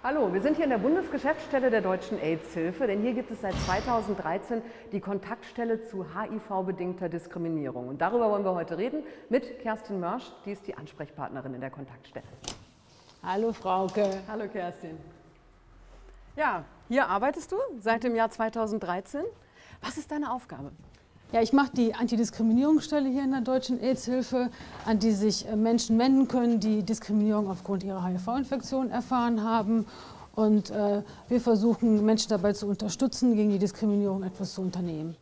Hallo, wir sind hier in der Bundesgeschäftsstelle der Deutschen AIDS-Hilfe, denn hier gibt es seit 2013 die Kontaktstelle zu HIV-bedingter Diskriminierung. Und darüber wollen wir heute reden mit Kerstin Mörsch, die ist die Ansprechpartnerin in der Kontaktstelle. Hallo Frauke. Hallo Kerstin. Ja, hier arbeitest du seit dem Jahr 2013. Was ist deine Aufgabe? Ja, ich mache die Antidiskriminierungsstelle hier in der Deutschen AIDS-Hilfe, an die sich Menschen wenden können, die Diskriminierung aufgrund ihrer HIV-Infektion erfahren haben. Und wir versuchen, Menschen dabei zu unterstützen, gegen die Diskriminierung etwas zu unternehmen.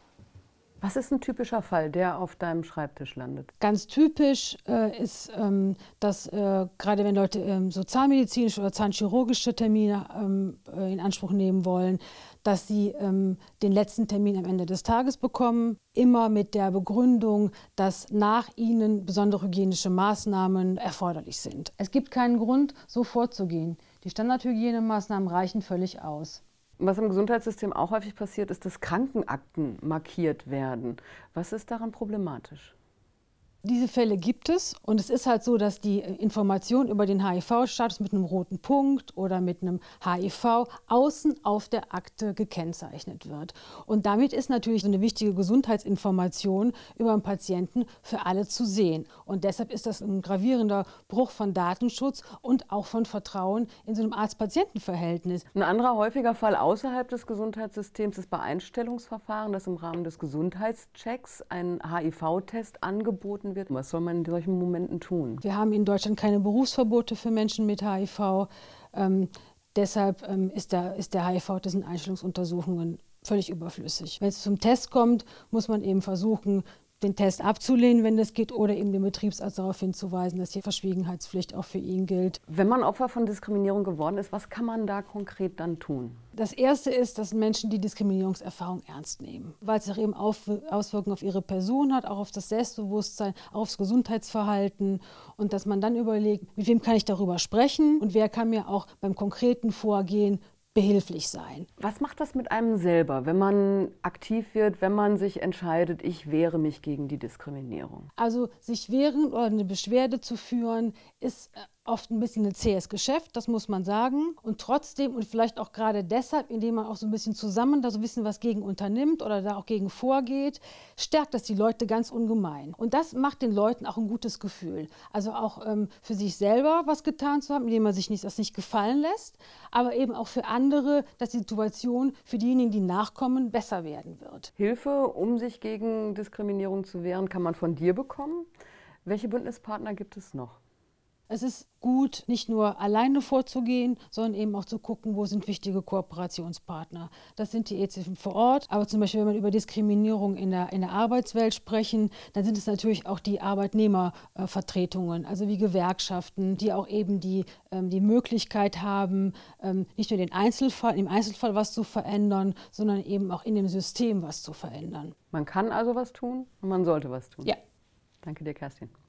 Was ist ein typischer Fall, der auf deinem Schreibtisch landet? Ganz typisch ist, dass gerade wenn Leute so zahnmedizinische oder zahnchirurgische Termine in Anspruch nehmen wollen, dass sie den letzten Termin am Ende des Tages bekommen, immer mit der Begründung, dass nach ihnen besondere hygienische Maßnahmen erforderlich sind. Es gibt keinen Grund, so vorzugehen. Die Standardhygienemaßnahmen reichen völlig aus. Was im Gesundheitssystem auch häufig passiert, ist, dass Krankenakten markiert werden. Was ist daran problematisch? Diese Fälle gibt es und es ist halt so, dass die Information über den HIV-Status mit einem roten Punkt oder mit einem HIV außen auf der Akte gekennzeichnet wird. Und damit ist natürlich so eine wichtige Gesundheitsinformation über den Patienten für alle zu sehen. Und deshalb ist das ein gravierender Bruch von Datenschutz und auch von Vertrauen in so einem Arzt-Patienten-Verhältnis. Ein anderer häufiger Fall außerhalb des Gesundheitssystems ist bei Einstellungsverfahren, dass im Rahmen des Gesundheitschecks ein HIV-Test angeboten wird. Was soll man in solchen Momenten tun? Wir haben in Deutschland keine Berufsverbote für Menschen mit HIV. Deshalb ist der HIV-Test in Einstellungsuntersuchungen völlig überflüssig. Wenn es zum Test kommt, muss man eben versuchen, den Test abzulehnen, wenn das geht, oder eben den Betriebsarzt darauf hinzuweisen, dass die Verschwiegenheitspflicht auch für ihn gilt. Wenn man Opfer von Diskriminierung geworden ist, was kann man da konkret dann tun? Das Erste ist, dass Menschen die Diskriminierungserfahrung ernst nehmen, weil es auch eben Auswirkungen auf ihre Person hat, auch auf das Selbstbewusstsein, auch aufs Gesundheitsverhalten, und dass man dann überlegt, mit wem kann ich darüber sprechen und wer kann mir auch beim konkreten Vorgehen behilflich sein. Was macht das mit einem selber, wenn man aktiv wird, wenn man sich entscheidet, ich wehre mich gegen die Diskriminierung? Also sich wehren oder eine Beschwerde zu führen, ist oft ein bisschen ein zähes Geschäft, das muss man sagen. Und trotzdem und vielleicht auch gerade deshalb, indem man auch so ein bisschen zusammen da so ein bisschen was gegen unternimmt oder da auch gegen vorgeht, stärkt das die Leute ganz ungemein. Und das macht den Leuten auch ein gutes Gefühl. Also auch für sich selber was getan zu haben, indem man sich das nicht gefallen lässt, aber eben auch für andere, dass die Situation für diejenigen, die nachkommen, besser werden wird. Hilfe, um sich gegen Diskriminierung zu wehren, kann man von dir bekommen. Welche Bündnispartner gibt es noch? Es ist gut, nicht nur alleine vorzugehen, sondern eben auch zu gucken, wo sind wichtige Kooperationspartner. Das sind die AIDS-Hilfen vor Ort, aber zum Beispiel, wenn wir über Diskriminierung in der Arbeitswelt sprechen, dann sind es natürlich auch die Arbeitnehmervertretungen, also wie Gewerkschaften, die auch eben die Möglichkeit haben, nicht nur im Einzelfall was zu verändern, sondern eben auch in dem System was zu verändern. Man kann also was tun und man sollte was tun. Ja. Danke dir, Kerstin.